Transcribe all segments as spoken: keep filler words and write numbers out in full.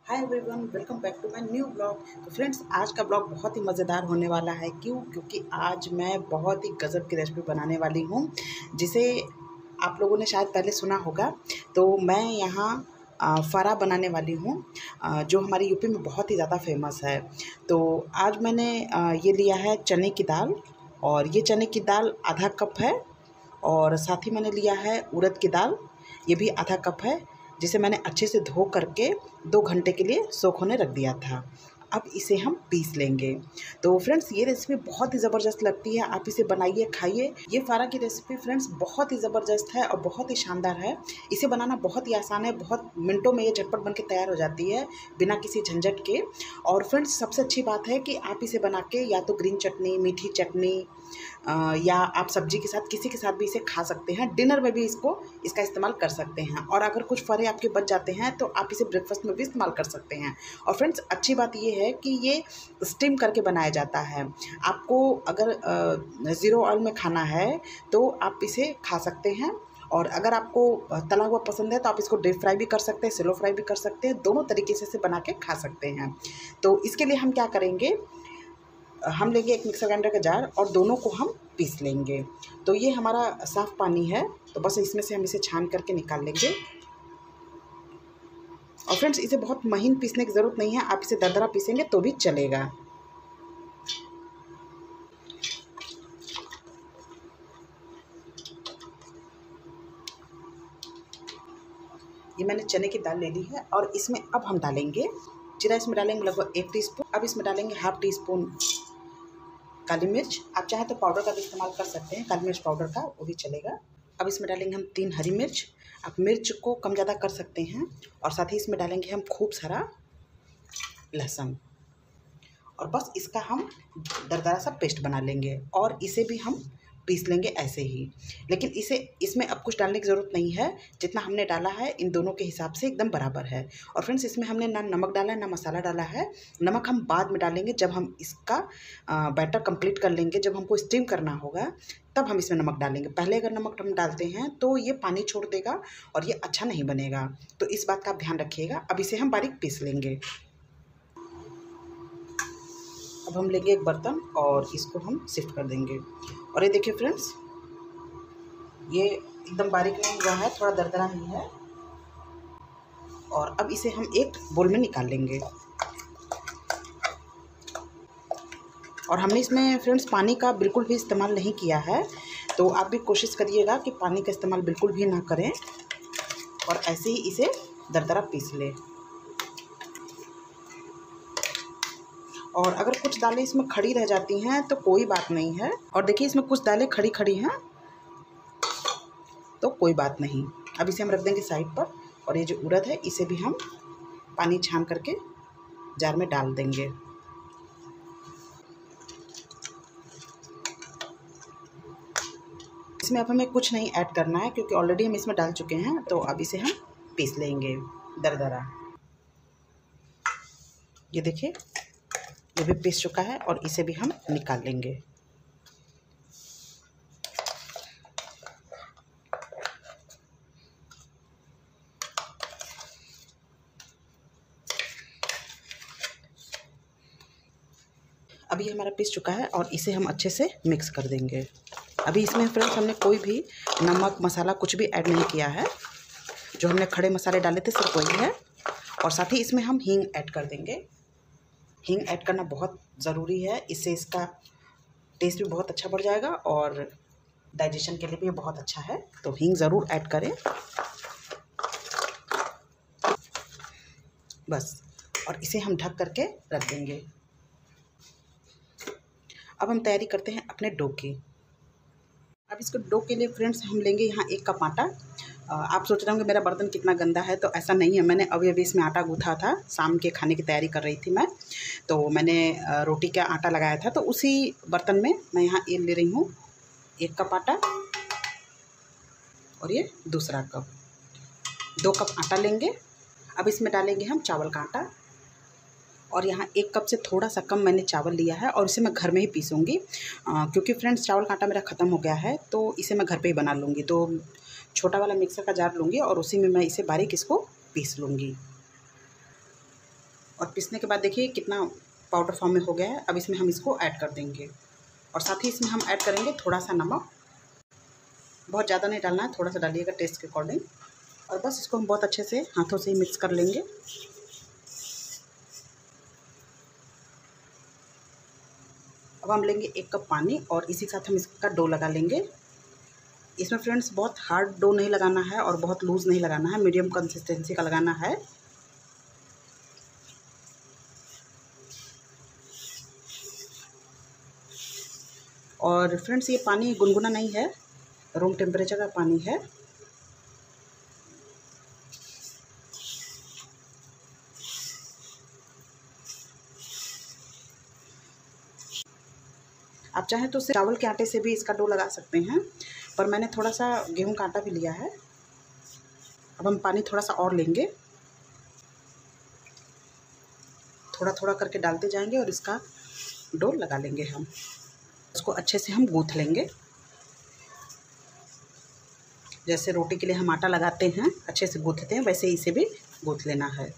Hi everyone, welcome back to my new blog. तो friends, आज का ब्लॉग बहुत ही मज़ेदार होने वाला है। क्यों? क्योंकि आज मैं बहुत ही गज़ब की रेसिपी बनाने वाली हूँ, जिसे आप लोगों ने शायद पहले सुना होगा। तो मैं यहाँ अ, फ़ारा बनाने वाली हूँ, अ, जो हमारे यूपी में बहुत ही ज़्यादा फेमस है। तो आज मैंने अ, ये लिया है चने की दाल, और ये चने की दाल आधा कप है। और साथ ही मैंने लिया है उड़द की दाल, ये भी आधा कप है, जिसे मैंने अच्छे से धो करके दो घंटे के लिए सोख होने रख दिया था। अब इसे हम पीस लेंगे। तो फ्रेंड्स, ये रेसिपी बहुत ही ज़बरदस्त लगती है, आप इसे बनाइए, खाइए। ये फ़ारा की रेसिपी फ्रेंड्स बहुत ही ज़बरदस्त है और बहुत ही शानदार है। इसे बनाना बहुत ही आसान है, बहुत मिनटों में ये झटपट बन के तैयार हो जाती है, बिना किसी झंझट के। और फ्रेंड्स, सबसे अच्छी बात है कि आप इसे बना के या तो ग्रीन चटनी, मीठी चटनी, अ, या आप सब्जी के साथ, किसी के साथ भी इसे खा सकते हैं। डिनर में भी इसको इसका इस्तेमाल कर सकते हैं। और अगर कुछ फरे आपके बच जाते हैं तो आप इसे ब्रेकफास्ट में भी इस्तेमाल कर सकते हैं। और फ्रेंड्स, अच्छी बात ये है कि ये स्टीम करके बनाया जाता है। आपको अगर ज़ीरो ऑयल में खाना है तो आप इसे खा सकते हैं। और अगर आपको तला हुआ पसंद है तो आप इसको डीप फ्राई भी कर सकते हैं, स्लो फ्राई भी कर सकते हैं। दोनों तरीके से इसे बना के खा सकते हैं। तो इसके लिए हम क्या करेंगे, हम लेंगे एक मिक्सर ग्राइंडर का जार और दोनों को हम पीस लेंगे। तो ये हमारा साफ़ पानी है, तो बस इसमें से हम इसे छान करके निकाल लेंगे। और फ्रेंड्स, इसे बहुत महीन पीसने की ज़रूरत नहीं है, आप इसे दरदरा पीसेंगे तो भी चलेगा। ये मैंने चने की दाल ले ली है और इसमें अब हम डालेंगे जीरा। इसमें डालेंगे लगभग एक टीस्पून। अब इसमें डालेंगे हाफ टी स्पून काली मिर्च। आप चाहें तो पाउडर का भी इस्तेमाल कर सकते हैं, काली मिर्च पाउडर का, वो भी चलेगा। अब इसमें डालेंगे हम तीन हरी मिर्च। आप मिर्च को कम ज़्यादा कर सकते हैं। और साथ ही इसमें डालेंगे हम खूब सारा लहसुन। और बस इसका हम दरदरा सा पेस्ट बना लेंगे और इसे भी हम पीस लेंगे ऐसे ही। लेकिन इसे इसमें अब कुछ डालने की ज़रूरत नहीं है, जितना हमने डाला है इन दोनों के हिसाब से एकदम बराबर है। और फ्रेंड्स, इसमें हमने ना नमक डाला है ना मसाला डाला है। नमक हम बाद में डालेंगे, जब हम इसका बैटर कंप्लीट कर लेंगे, जब हमको स्टीम करना होगा तब हम इसमें नमक डालेंगे। पहले अगर नमक हम डालते हैं तो ये पानी छोड़ देगा और ये अच्छा नहीं बनेगा। तो इस बात का आप ध्यान रखिएगा। अब इसे हम बारीक पीस लेंगे। अब हम लेंगे एक बर्तन और इसको हम शिफ्ट कर देंगे। और ये देखिए फ्रेंड्स, ये एकदम बारीक नहीं हुआ है, थोड़ा दरदरा ही है। और अब इसे हम एक बोल में निकाल लेंगे। और हमने इसमें फ्रेंड्स पानी का बिल्कुल भी इस्तेमाल नहीं किया है, तो आप भी कोशिश करिएगा कि पानी का इस्तेमाल बिल्कुल भी ना करें और ऐसे ही इसे दरदरा पीस लें। और अगर कुछ दालें इसमें खड़ी रह जाती हैं तो कोई बात नहीं है। और देखिए, इसमें कुछ दालें खड़ी खड़ी हैं तो कोई बात नहीं। अब इसे हम रख देंगे साइड पर। और ये जो उड़द है इसे भी हम पानी छान करके जार में डाल देंगे। इसमें अब हमें कुछ नहीं ऐड करना है, क्योंकि ऑलरेडी हम इसमें डाल चुके हैं। तो अब इसे हम पीस लेंगे दरदरा। ये देखिए, ये भी पीस चुका है और इसे भी हम निकाल लेंगे। अभी ये हमारा पीस चुका है और इसे हम अच्छे से मिक्स कर देंगे। अभी इसमें फ्रेंड्स हमने कोई भी नमक मसाला कुछ भी ऐड नहीं किया है। जो हमने खड़े मसाले डाले थे सिर्फ वही है। और साथ ही इसमें हम हींग ऐड कर देंगे। हींग ऐड करना बहुत ज़रूरी है, इससे इसका टेस्ट भी बहुत अच्छा बढ़ जाएगा और डाइजेशन के लिए भी बहुत अच्छा है। तो हींग ज़रूर ऐड करें बस। और इसे हम ढक करके रख देंगे। अब हम तैयारी करते हैं अपने डो की। अब इसको डो के लिए फ्रेंड्स हम लेंगे यहाँ एक कप आटा। आप सोच रहे होंगे मेरा बर्तन कितना गंदा है, तो ऐसा नहीं है। मैंने अभी अभी इसमें आटा गूँथा था, शाम के खाने की तैयारी कर रही थी मैं, तो मैंने रोटी का आटा लगाया था। तो उसी बर्तन में मैं यहाँ ये ले रही हूँ एक कप आटा और ये दूसरा कप, दो कप आटा लेंगे। अब इसमें डालेंगे हम चावल का आटा। और यहाँ एक कप से थोड़ा सा कम मैंने चावल लिया है और इसे मैं घर में ही पीसूँगी, क्योंकि फ्रेंड्स चावल का आटा मेरा ख़त्म हो गया है, तो इसे मैं घर पे ही बना लूँगी। तो छोटा वाला मिक्सर का जार लूँगी और उसी में मैं इसे बारीक इसको पीस लूँगी। और पीसने के बाद देखिए कितना पाउडर फॉर्म में हो गया है। अब इसमें हम इसको ऐड कर देंगे और साथ ही इसमें हम ऐड करेंगे थोड़ा सा नमक। बहुत ज़्यादा नहीं डालना है, थोड़ा सा डालिएगा टेस्ट के अकॉर्डिंग। और बस इसको हम बहुत अच्छे से हाथों से ही मिक्स कर लेंगे। अब हम लेंगे एक कप पानी और इसी के साथ हम इसका डो लगा लेंगे। इसमें फ्रेंड्स बहुत हार्ड डो नहीं लगाना है और बहुत लूज़ नहीं लगाना है, मीडियम कंसिस्टेंसी का लगाना है। और फ्रेंड्स ये पानी गुनगुना नहीं है, रूम टेम्परेचर का पानी है। आप चाहें तो चावल के आटे से भी इसका डो लगा सकते हैं, पर मैंने थोड़ा सा गेहूं का आटा भी लिया है। अब हम पानी थोड़ा सा और लेंगे, थोड़ा थोड़ा करके डालते जाएंगे और इसका डो लगा लेंगे। हम इसको अच्छे से हम गूँथ लेंगे। जैसे रोटी के लिए हम आटा लगाते हैं, अच्छे से गूँथते हैं, वैसे ही इसे भी गूँथ लेना है।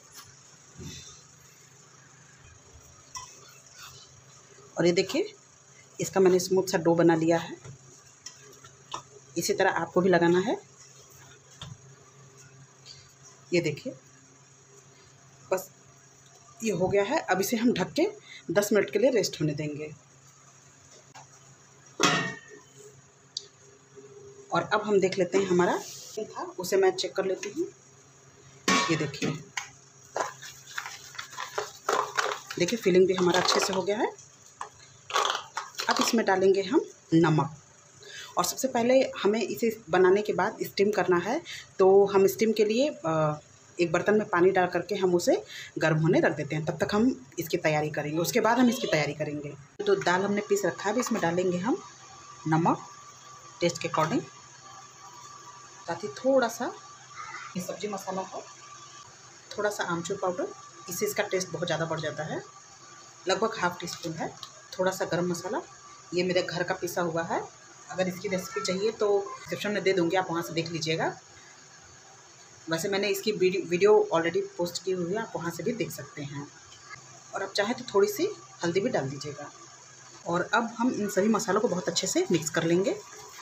और ये देखिए इसका मैंने स्मूथ सा डो बना लिया है। इसी तरह आपको भी लगाना है। ये देखिए बस ये हो गया है। अब इसे हम ढक के दस मिनट के लिए रेस्ट होने देंगे। और अब हम देख लेते हैं हमारा था, उसे मैं चेक कर लेती हूँ। ये देखिए देखिए फिलिंग भी हमारा अच्छे से हो गया है। अब इसमें डालेंगे हम नमक। और सबसे पहले हमें इसे बनाने के बाद स्टीम करना है, तो हम स्टीम के लिए एक बर्तन में पानी डाल करके हम उसे गर्म होने रख देते हैं। तब तक हम इसकी तैयारी करेंगे, उसके बाद हम इसकी तैयारी करेंगे। तो दाल हमने पीस रखा है, इसमें डालेंगे हम नमक टेस्ट के अकॉर्डिंग, ताकि थोड़ा सा ये सब्जी मसाला हो, थोड़ा सा आमचूर पाउडर, इससे इसका टेस्ट बहुत ज़्यादा बढ़ जाता है, लगभग हाफ टी स्पून है। थोड़ा सा गरम मसाला, ये मेरे घर का पिसा हुआ है। अगर इसकी रेसिपी चाहिए तो डिस्क्रिप्शन में दे दूँगी, आप वहाँ से देख लीजिएगा। वैसे मैंने इसकी वीडियो ऑलरेडी पोस्ट की हुई है, आप वहाँ से भी देख सकते हैं। और आप चाहें तो थोड़ी सी हल्दी भी डाल दीजिएगा। और अब हम इन सभी मसालों को बहुत अच्छे से मिक्स कर लेंगे।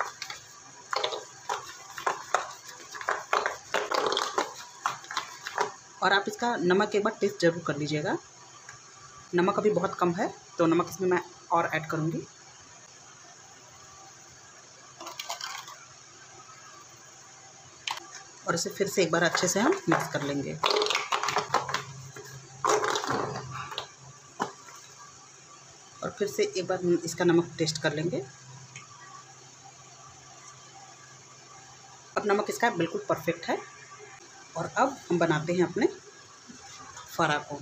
और आप इसका नमक एक बार टेस्ट ज़रूर कर लीजिएगा। नमक अभी बहुत कम है, तो नमक इसमें मैं और ऐड करूँगी। और इसे फिर से एक बार अच्छे से हम मिक्स कर लेंगे। और फिर से एक बार इसका नमक टेस्ट कर लेंगे। अब नमक इसका बिल्कुल परफेक्ट है। और अब हम बनाते हैं अपने फरा को।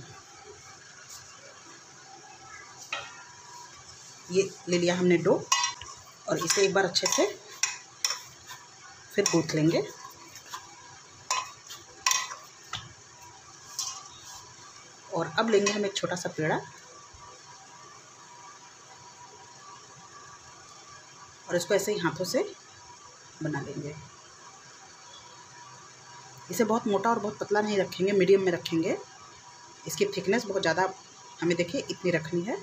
ये ले लिया हमने डो और इसे एक बार अच्छे से फिर गूँथ लेंगे। और अब लेंगे हम एक छोटा सा पेड़ा और इसको ऐसे ही हाथों से बना लेंगे। इसे बहुत मोटा और बहुत पतला नहीं रखेंगे, मीडियम में रखेंगे। इसकी थिकनेस बहुत ज़्यादा हमें देखिए इतनी रखनी है।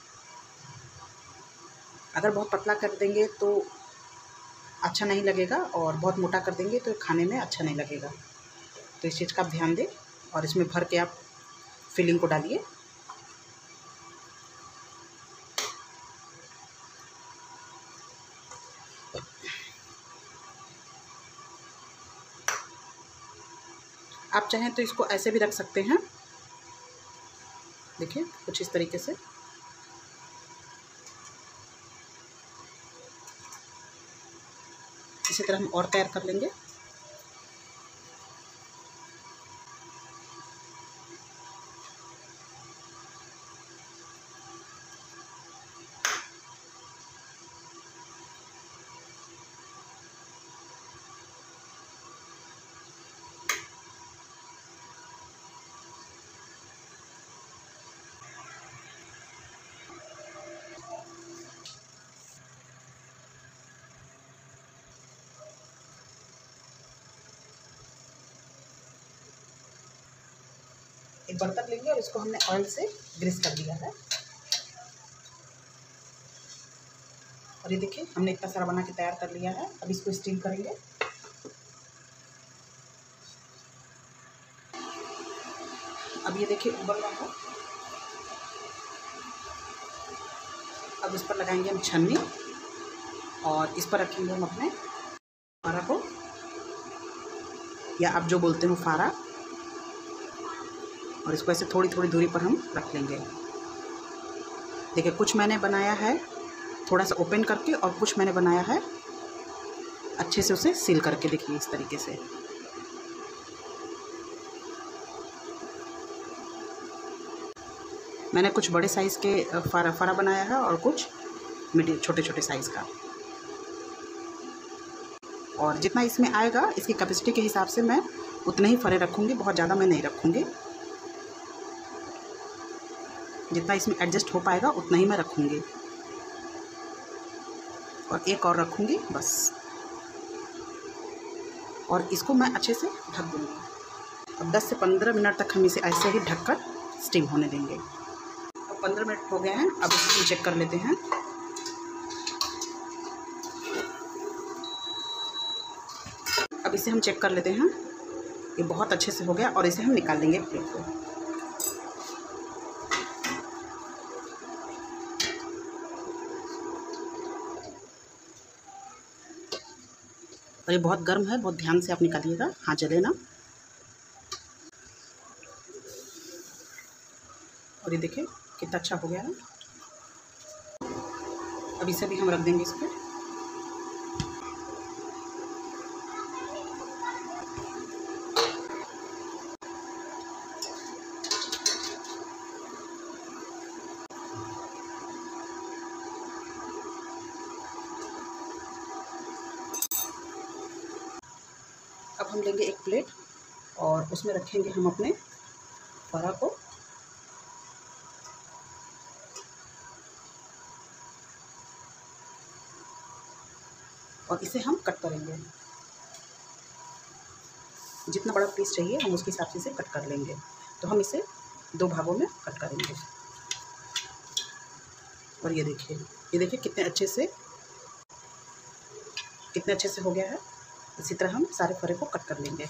अगर बहुत पतला कर देंगे तो अच्छा नहीं लगेगा और बहुत मोटा कर देंगे तो खाने में अच्छा नहीं लगेगा। तो इस चीज़ का आप ध्यान दें और इसमें भर के आप फिलिंग को डालिए। आप चाहें तो इसको ऐसे भी रख सकते हैं, देखिए कुछ इस तरीके से। इसी तरह हम और तैयार कर लेंगे। एक बर्तन लेंगे और इसको हमने ऑयल से ग्रीस कर दिया है। और ये देखिए हमने इतना सारा बना के तैयार कर लिया है। अब इसको स्टीम करेंगे। अब ये देखिए उबल रहा है। अब इस पर लगाएंगे हम छन्नी और इस पर रखेंगे हम अपने फारा को, या आप जो बोलते हो फारा, और इसको ऐसे थोड़ी थोड़ी दूरी पर हम रख लेंगे। देखिए कुछ मैंने बनाया है थोड़ा सा ओपन करके और कुछ मैंने बनाया है अच्छे से उसे सील करके। देखिए इस तरीके से। मैंने कुछ बड़े साइज़ के फारा फारा बनाया है और कुछ मीडियम छोटे छोटे साइज़ का। और जितना इसमें आएगा इसकी कैपेसिटी के हिसाब से मैं उतने ही फरे रखूँगी, बहुत ज़्यादा मैं नहीं रखूँगी। जितना इसमें एडजस्ट हो पाएगा उतना ही मैं रखूँगी, और एक और रखूँगी बस। और इसको मैं अच्छे से ढक दूँगी। अब दस से पंद्रह मिनट तक हम इसे ऐसे ही ढककर स्टीम होने देंगे। अब पंद्रह मिनट हो गए हैं। अब इसको चेक कर लेते हैं। अब इसे हम चेक कर लेते हैं। ये बहुत अच्छे से हो गया और इसे हम निकाल लेंगे प्लेट को। और ये बहुत गर्म है, बहुत ध्यान से आप निकालिएगा, हाथ जले ना। और ये देखिए कितना अच्छा हो गया है। अब इसे भी हम रख देंगे इस पर। अब हम लेंगे एक प्लेट और उसमें रखेंगे हम अपने फारा को। और इसे हम कट करेंगे। जितना बड़ा पीस चाहिए हम उसके हिसाब से इसे कट कर लेंगे। तो हम इसे दो भागों में कट करेंगे। और ये देखिए, ये देखिए कितने अच्छे से कितने अच्छे से हो गया है। इसी तरह हम सारे फरे को कट कर लेंगे।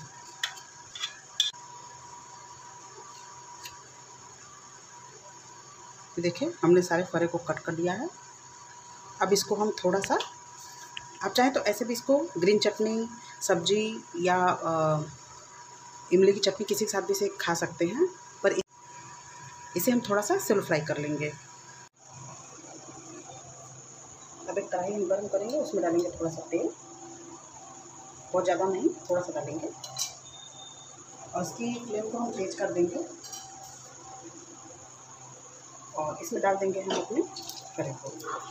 देखिए हमने सारे फरे को कट कर लिया है। अब इसको हम थोड़ा सा, आप चाहें तो ऐसे भी इसको ग्रीन चटनी, सब्जी या आ, इमली की चटनी किसी के साथ भी इसे खा सकते हैं, पर इसे हम थोड़ा सा सेलो फ्राई कर लेंगे। अब एक कढ़ाई हम गर्म करेंगे, उसमें डालेंगे थोड़ा सा तेल, बहुत ज़्यादा नहीं, थोड़ा सा डालेंगे। और इसकी फ्लेम को हम तेज कर देंगे और इसमें डाल देंगे हम अपने फरे को।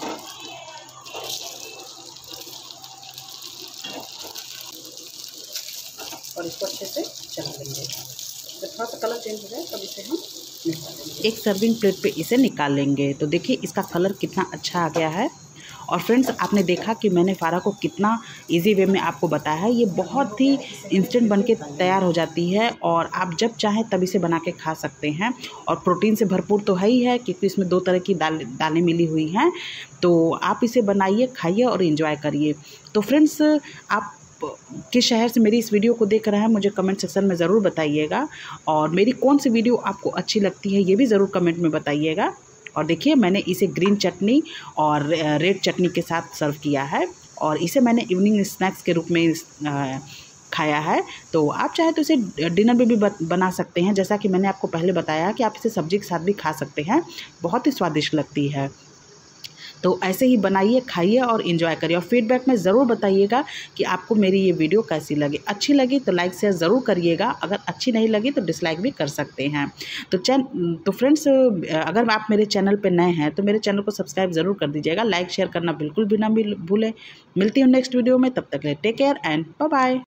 और इसको अच्छे से चला लेंगे। जब थोड़ा सा कलर चेंज हो जाए तब इसे हम निकाल लेंगे। एक सर्विंग प्लेट पे इसे निकाल लेंगे। तो देखिए इसका कलर कितना अच्छा आ गया है। और फ्रेंड्स आपने देखा कि मैंने फारा को कितना इजी वे में आपको बताया है। ये बहुत ही इंस्टेंट बन के तैयार हो जाती है और आप जब चाहें तब इसे बना के खा सकते हैं। और प्रोटीन से भरपूर तो है ही है, क्योंकि इसमें दो तरह की दाल दालें मिली हुई हैं। तो आप इसे बनाइए, खाइए और इन्जॉय करिए। तो फ्रेंड्स आप किस शहर से मेरी इस वीडियो को देख रहे हैं मुझे कमेंट सेक्शन में ज़रूर बताइएगा। और मेरी कौन सी वीडियो आपको अच्छी लगती है ये भी ज़रूर कमेंट में बताइएगा। और देखिए मैंने इसे ग्रीन चटनी और रेड चटनी के साथ सर्व किया है और इसे मैंने इवनिंग स्नैक्स के रूप में खाया है। तो आप चाहे तो इसे डिनर में भी बना सकते हैं, जैसा कि मैंने आपको पहले बताया कि आप इसे सब्जी के साथ भी खा सकते हैं। बहुत ही स्वादिष्ट लगती है। तो ऐसे ही बनाइए, खाइए और इन्जॉय करिए। और फीडबैक में ज़रूर बताइएगा कि आपको मेरी ये वीडियो कैसी लगी। अच्छी लगी तो लाइक शेयर ज़रूर करिएगा, अगर अच्छी नहीं लगी तो डिसलाइक भी कर सकते हैं। तो चैन तो फ्रेंड्स अगर आप मेरे चैनल पे नए हैं तो मेरे चैनल को सब्सक्राइब ज़रूर कर दीजिएगा। लाइक शेयर करना बिल्कुल भी ना भूलें। मिलती हूँ नेक्स्ट वीडियो में, तब तक के लिए take care and bye bye.